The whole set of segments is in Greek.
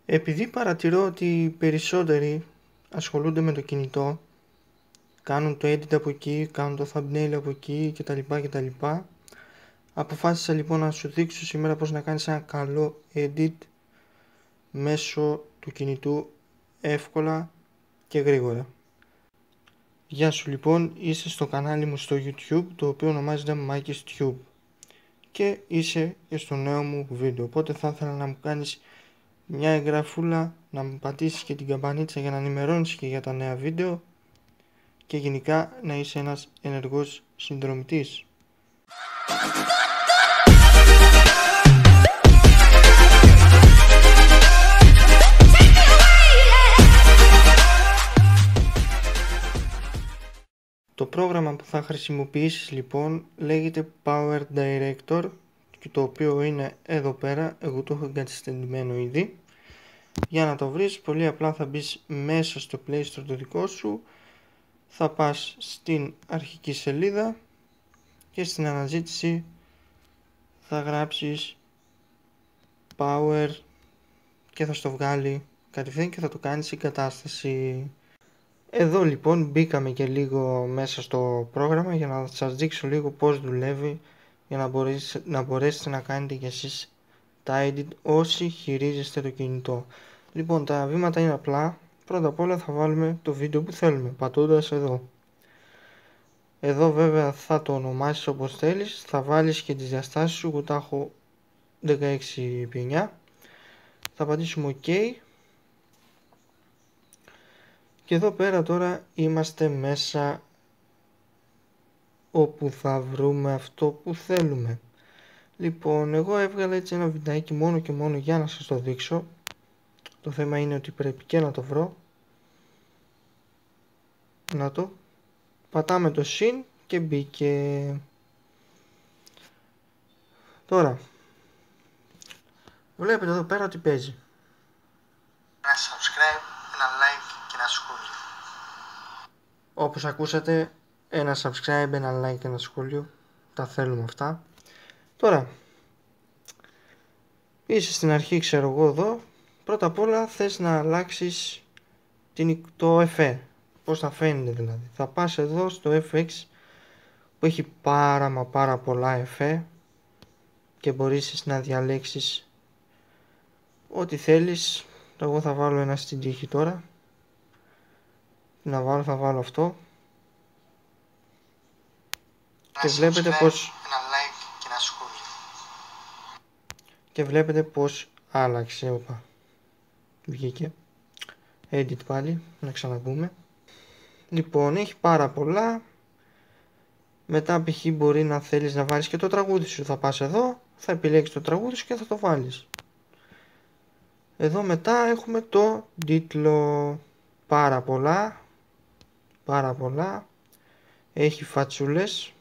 Επειδή παρατηρώ ότι οι περισσότεροι ασχολούνται με το κινητό, κάνουν το edit από εκεί, κάνουν το thumbnail από εκεί κτλ. Αποφάσισα λοιπόν να σου δείξω σήμερα πώς να κάνεις ένα καλό edit μέσω του κινητού εύκολα και γρήγορα. Γεια σου λοιπόν, είσαι στο κανάλι μου στο YouTube, το οποίο ονομάζεται Mikey's Tube και είσαι και στο νέο μου βίντεο, οπότε θα ήθελα να μου κάνεις μια εγγραφούλα, να μου πατήσεις και την καμπανίτσα για να ενημερώνεις και για τα νέα βίντεο και γενικά να είσαι ένας ενεργός συνδρομητής. Το πρόγραμμα που θα χρησιμοποιήσεις λοιπόν λέγεται Power Director και το οποίο είναι εδώ πέρα, εγώ το έχω εγκαταστημένο ήδη. Για να το βρεις πολύ απλά θα μπεις μέσα στο Play Store το δικό σου, θα πας στην αρχική σελίδα και στην αναζήτηση θα γράψεις Power και θα στο βγάλει κατευθείαν και θα το κάνεις εγκατάσταση. Εδώ λοιπόν μπήκαμε και λίγο μέσα στο πρόγραμμα για να σας δείξω λίγο πώς δουλεύει, για να μπορέσετε να κάνετε κι εσείς τα edit όσοι χειρίζεστε το κινητό. Λοιπόν, τα βήματα είναι απλά. Πρώτα απ' όλα θα βάλουμε το βίντεο που θέλουμε πατώντας εδώ. Εδώ βέβαια θα το ονομάσεις όπως θέλεις, θα βάλεις και τις διαστάσεις σου, εγώ τα έχω 16x9. Θα πατήσουμε OK. Και εδώ πέρα τώρα είμαστε μέσα όπου θα βρούμε αυτό που θέλουμε. Λοιπόν, εγώ έβγαλα έτσι ένα βιντεάκι μόνο και μόνο για να σας το δείξω. Το θέμα είναι ότι πρέπει και να το βρω. Να το. Πατάμε το συν και μπήκε. Τώρα, βλέπετε εδώ πέρα ότι παίζει. Ένα subscribe, ένα like και ένα σχόλιο. Όπως ακούσατε, ένα subscribe, ένα like και ένα σχόλιο. Τα θέλουμε αυτά. Τώρα, είσαι στην αρχή, ξέρω εγώ εδώ. Πρώτα απ' όλα θες να αλλάξεις το εφέ. Πώς θα φαίνεται δηλαδή. Θα πας εδώ στο FX που έχει πάρα πολλά εφέ και μπορείς να διαλέξεις ό,τι θέλεις. Εγώ θα βάλω ένα στην τύχη τώρα. Θα βάλω αυτό. Και βλέπετε πως άλλαξε. Όπα. Βγήκε. Edit πάλι. Να ξαναμπούμε. Λοιπόν, έχει πάρα πολλά. Μετά π.χ. μπορεί να θέλεις να βάλεις και το τραγούδι σου. Θα πας εδώ, θα επιλέξεις το τραγούδι σου και θα το βάλεις. Εδώ μετά έχουμε το τίτλο. Πάρα πολλά. Έχει φατσούλες.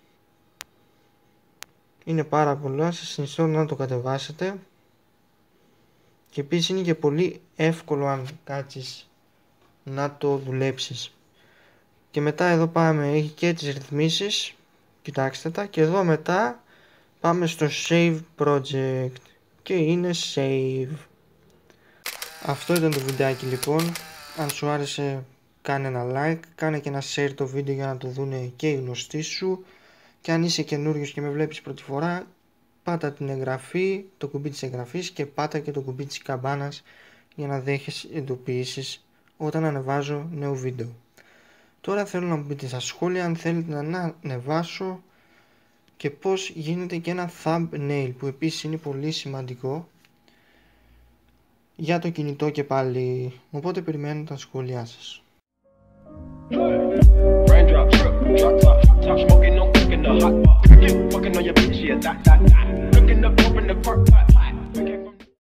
Είναι πάρα πολλά. Σας συνιστώ να το κατεβάσετε. Και επίσης είναι και πολύ εύκολο αν κάτσεις να το δουλέψεις. Και μετά εδώ πάμε, έχει και τις ρυθμίσεις. Κοιτάξτε τα. Και εδώ μετά πάμε στο Save Project. Και είναι Save. Αυτό ήταν το βιντεάκι λοιπόν. Αν σου άρεσε κάνε ένα like. Κάνε και ένα share το βίντεο για να το δουν και οι γνωστοί σου. Και αν είσαι καινούριος και με βλέπεις πρώτη φορά, πάτα την εγγραφή, το κουμπί της εγγραφής και πάτα και το κουμπί της καμπάνας για να δέχεις ειδοποιήσεις όταν ανεβάζω νέο βίντεο. Τώρα θέλω να μου πείτε στα σχόλια αν θέλετε να ανεβάσω και πώς γίνεται και ένα thumbnail που επίσης είναι πολύ σημαντικό για το κινητό και πάλι. Οπότε περιμένω τα σχόλιά σας.